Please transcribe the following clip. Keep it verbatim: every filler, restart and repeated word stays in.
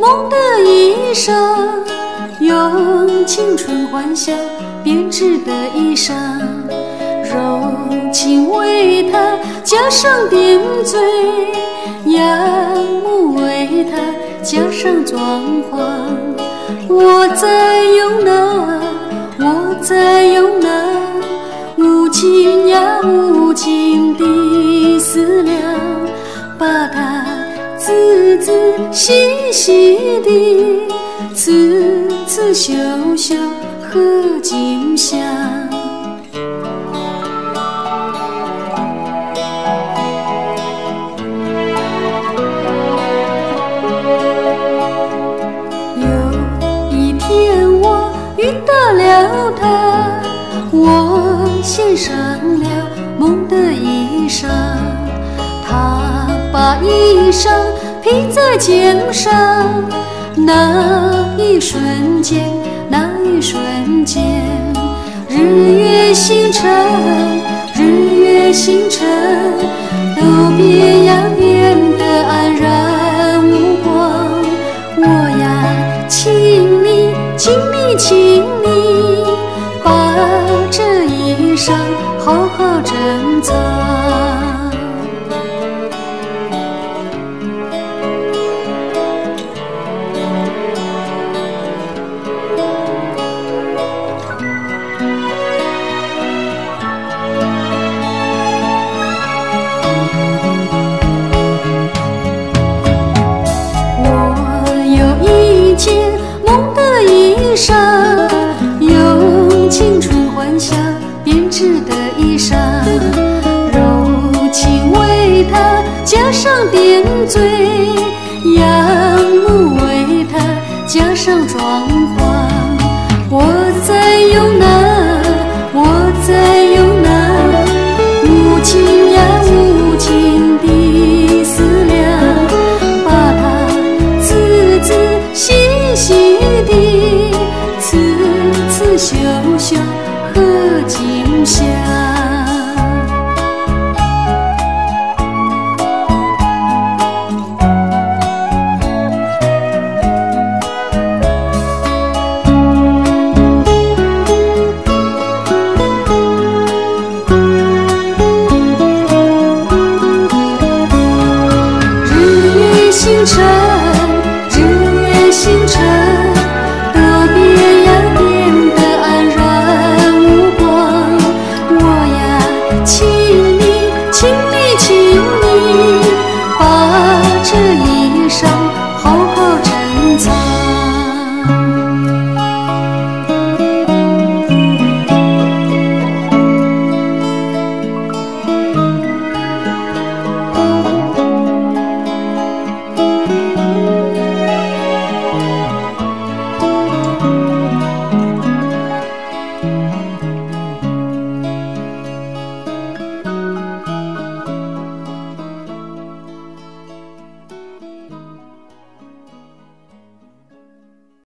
梦的衣裳，用青春幻想编织的衣裳，柔情为它加上点缀，杨木为它加上装潢。我在用那，我在用那无尽呀无尽的思量，把它仔仔细细地，次次修修和景象。有一天我遇到了他，我献上了梦的衣裳，他把衣裳披在肩上，那一瞬间，那一瞬间，日月星辰，日月星辰都变呀变得黯然无光。我呀，请你，请你，请你把这衣裳好好珍藏。梦的衣裳，用青春幻想编织的衣裳，柔情为它加上点缀，杨木为它加上装潢。我在用那，我在用那无尽呀无尽的思量，把它仔仔细细地，次次修修和景象。